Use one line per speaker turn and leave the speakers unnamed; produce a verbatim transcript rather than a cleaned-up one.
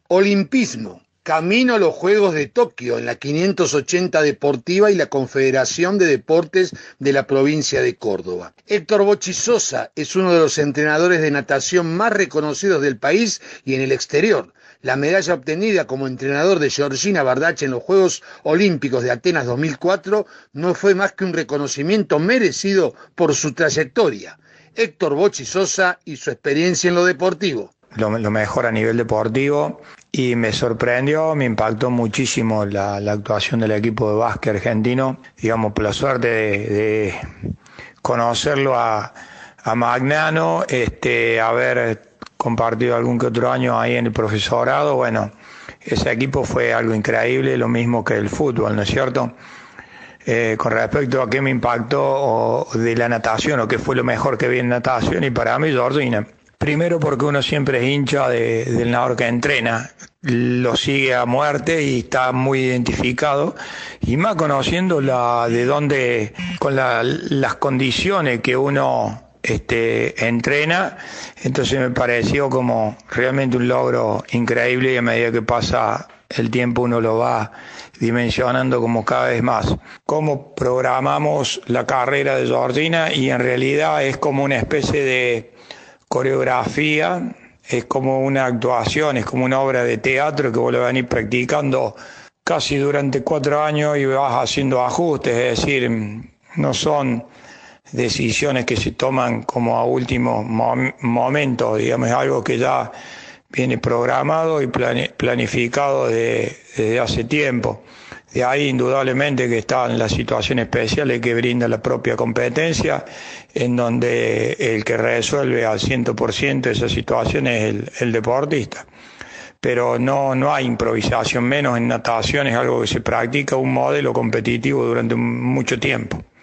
Olimpismo. Camino a los Juegos de Tokio en la quinientos ochenta Deportiva y la Confederación de Deportes de la provincia de Córdoba. Héctor Bochi Sosa es uno de los entrenadores de natación más reconocidos del país y en el exterior. La medalla obtenida como entrenador de Georgina Bardach en los Juegos Olímpicos de Atenas dos mil cuatro no fue más que un reconocimiento merecido por su trayectoria. Héctor Bochi Sosa y su experiencia en lo deportivo.
Lo, lo mejor a nivel deportivo, y me sorprendió, me impactó muchísimo la, la actuación del equipo de básquet argentino, digamos, por la suerte de, de conocerlo a, a Magnano, este, haber compartido algún que otro año ahí en el profesorado. Bueno, ese equipo fue algo increíble, lo mismo que el fútbol, ¿no es cierto? Eh, con respecto a qué me impactó o de la natación, o qué fue lo mejor que vi en natación, y para mí Georgina. Primero porque uno siempre es hincha de, del nadador que entrena, lo sigue a muerte y está muy identificado, y más conociendo la de dónde, con la, las condiciones que uno este, entrena. Entonces me pareció como realmente un logro increíble, y a medida que pasa el tiempo uno lo va dimensionando como cada vez más. Cómo programamos la carrera de Georgina, y en realidad es como una especie de coreografía, es como una actuación, es como una obra de teatro que vos lo venís practicando casi durante cuatro años y vas haciendo ajustes, es decir, no son decisiones que se toman como a último mom- momento, digamos, es algo que ya viene programado y plane- planificado de- desde hace tiempo. De ahí indudablemente que están las situaciones especiales que brinda la propia competencia, en donde el que resuelve al cien por ciento esa situación es el, el deportista. Pero no, no hay improvisación, menos en natación, es algo que se practica, un modelo competitivo durante mucho tiempo.